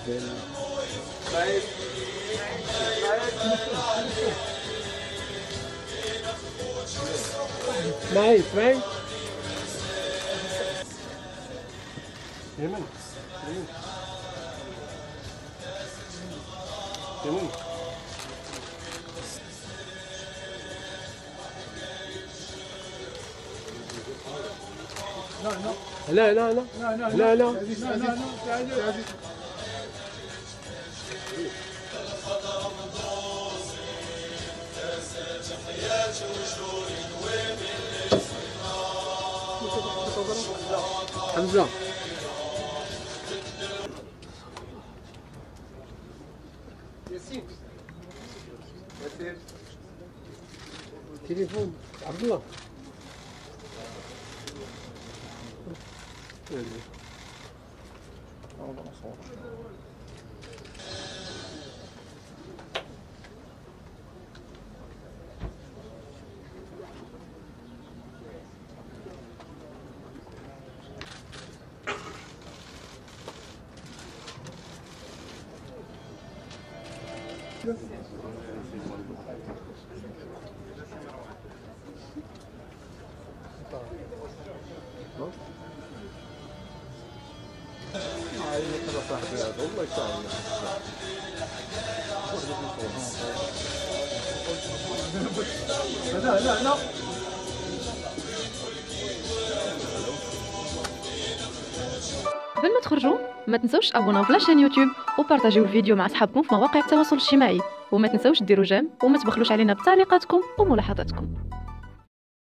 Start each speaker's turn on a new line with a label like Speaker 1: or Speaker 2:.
Speaker 1: اسمعي اسمعي يمن يمن يمن لا لا لا لا لا لا حمزة ياسين ياسين تليفون عبد الله صاحبي هذا والله يساعدنا. لا لا لا
Speaker 2: قبل ما تخرجوا ما تنسوش تابوناو في لاشين يوتيوب وبارطاجيو الفيديو مع اصحابكم في مواقع التواصل الاجتماعي، وما تنسوش ديروا جيم وما تبخلوش علينا بتعليقاتكم وملاحظاتكم.